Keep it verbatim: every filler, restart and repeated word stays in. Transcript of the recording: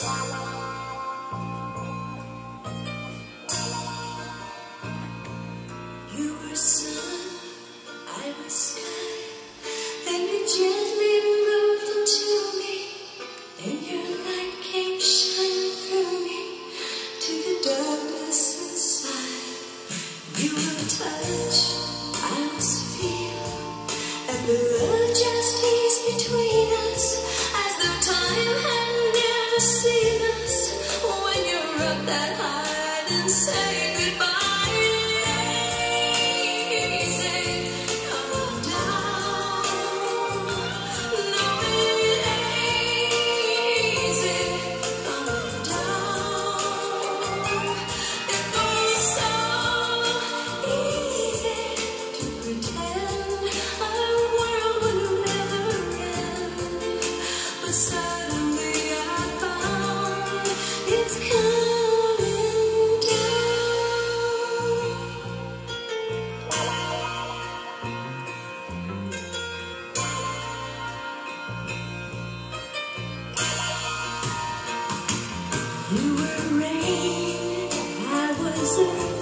You were sun, I was sky. Then you gently moved into me, and your light came shining through me to the darkness inside. You were touch, I was feel, and the love just eased between us, as though time had never seen us. When you're up that high, then say goodbye. Suddenly I found it's coming down. You were rain, I was a